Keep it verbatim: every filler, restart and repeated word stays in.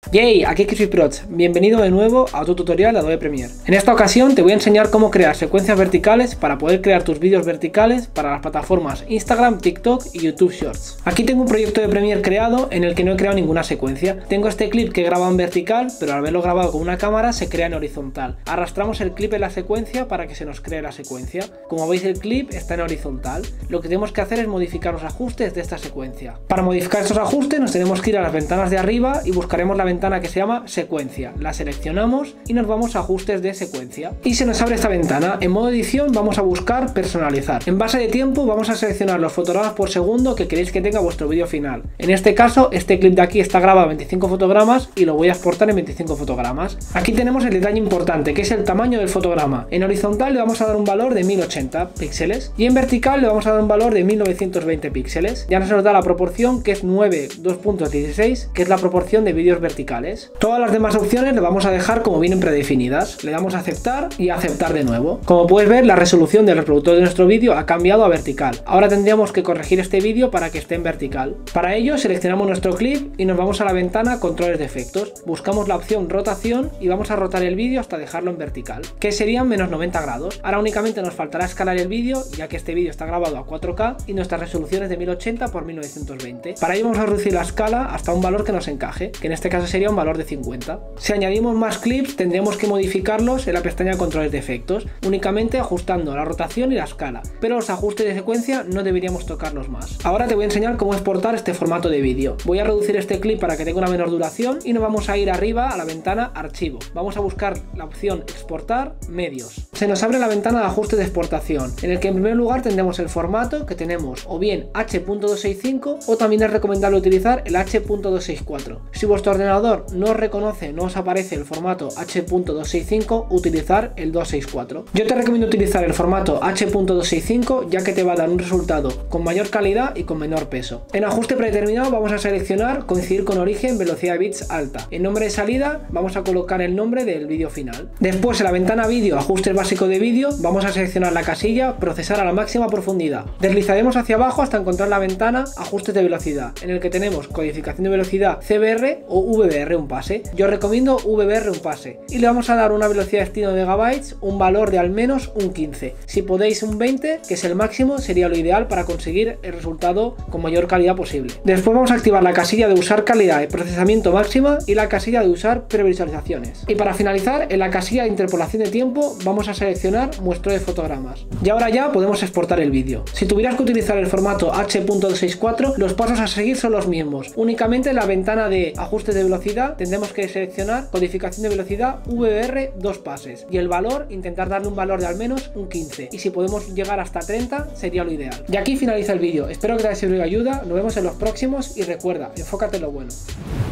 Yay, aquí KrispyProds, bienvenido de nuevo a tu tutorial de Adobe Premiere. En esta ocasión te voy a enseñar cómo crear secuencias verticales para poder crear tus vídeos verticales para las plataformas Instagram, TikTok y YouTube Shorts. Aquí tengo un proyecto de Premiere creado en el que no he creado ninguna secuencia. Tengo este clip que he grabado en vertical, pero al haberlo grabado con una cámara se crea en horizontal. Arrastramos el clip en la secuencia para que se nos cree la secuencia. Como veis, el clip está en horizontal. Lo que tenemos que hacer es modificar los ajustes de esta secuencia. Para modificar estos ajustes nos tenemos que ir a las ventanas de arriba y buscaremos la ventana ventana que se llama secuencia. La seleccionamos y nos vamos a ajustes de secuencia y se nos abre esta ventana. En modo edición vamos a buscar personalizar. En base de tiempo vamos a seleccionar los fotogramas por segundo que queréis que tenga vuestro vídeo final. En este caso este clip de aquí está grabado a veinticinco fotogramas y lo voy a exportar en veinticinco fotogramas. Aquí tenemos el detalle importante, que es el tamaño del fotograma. En horizontal le vamos a dar un valor de mil ochenta píxeles y en vertical le vamos a dar un valor de mil novecientos veinte píxeles. Ya nos da la proporción, que es nueve dos punto dieciséis, que es la proporción de vídeos verticales. Todas las demás opciones le vamos a dejar como vienen predefinidas. Le damos a aceptar y a aceptar de nuevo. Como puedes ver, la resolución del reproductor de nuestro vídeo ha cambiado a vertical. Ahora tendríamos que corregir este vídeo para que esté en vertical. Para ello seleccionamos nuestro clip y nos vamos a la ventana controles de efectos. Buscamos la opción rotación y vamos a rotar el vídeo hasta dejarlo en vertical, que serían menos noventa grados. Ahora únicamente nos faltará escalar el vídeo, ya que este vídeo está grabado a cuatro K y nuestra resolución es de mil ochenta por mil novecientos veinte. Para ello vamos a reducir la escala hasta un valor que nos encaje, que en este caso sería un valor de cincuenta. Si añadimos más clips tendremos que modificarlos en la pestaña controles de efectos, únicamente ajustando la rotación y la escala, pero los ajustes de secuencia no deberíamos tocarlos más. Ahora te voy a enseñar cómo exportar este formato de vídeo. Voy a reducir este clip para que tenga una menor duración y nos vamos a ir arriba a la ventana archivo. Vamos a buscar la opción exportar medios. Se nos abre la ventana de ajustes de exportación, en el que en primer lugar tendremos el formato, que tenemos o bien H punto doscientos sesenta y cinco o también es recomendable utilizar el H punto doscientos sesenta y cuatro. Si vuestro ordenador no os reconoce, no os aparece el formato H punto doscientos sesenta y cinco, utilizar el doscientos sesenta y cuatro. Yo te recomiendo utilizar el formato H punto doscientos sesenta y cinco, ya que te va a dar un resultado con mayor calidad y con menor peso. En ajuste predeterminado vamos a seleccionar coincidir con origen, velocidad de bits alta. En nombre de salida vamos a colocar el nombre del vídeo final. Después en la ventana vídeo, ajustes básicos de vídeo, vamos a seleccionar la casilla procesar a la máxima profundidad. Deslizaremos hacia abajo hasta encontrar la ventana ajustes de velocidad, en el que tenemos codificación de velocidad C B R o V B R un pase. Yo recomiendo V B R un pase y le vamos a dar una velocidad de destino de megabytes, un valor de al menos un quince. Si podéis un veinte, que es el máximo, sería lo ideal para conseguir el resultado con mayor calidad posible. Después vamos a activar la casilla de usar calidad de procesamiento máxima y la casilla de usar previsualizaciones. Y para finalizar, en la casilla de interpolación de tiempo vamos a seleccionar muestreo de fotogramas. Y ahora ya podemos exportar el vídeo. Si tuvieras que utilizar el formato H punto doscientos sesenta y cuatro, los pasos a seguir son los mismos. Únicamente en la ventana de ajustes de velocidad tendremos que seleccionar codificación de velocidad V B R dos pases y el valor intentar darle un valor de al menos un quince, y si podemos llegar hasta treinta sería lo ideal. Y aquí finaliza el vídeo. Espero que te haya servido de ayuda, nos vemos en los próximos y recuerda, enfócate en lo bueno.